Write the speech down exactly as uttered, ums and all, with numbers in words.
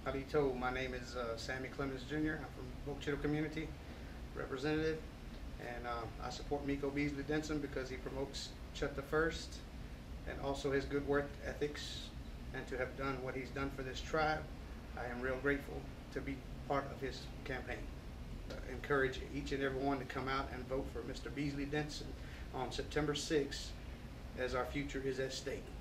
Alito, my name is uh, Sammy Clemens Junior I'm from Oak Chittle Community Representative, and uh, I support Miko Beasley Denson because he promotes Chutta First and also his good work ethics, and to have done what he's done for this tribe. I am real grateful to be part of his campaign. Uh, encourage each and every one to come out and vote for Mister Beasley Denson on September sixth, as our future is at stake.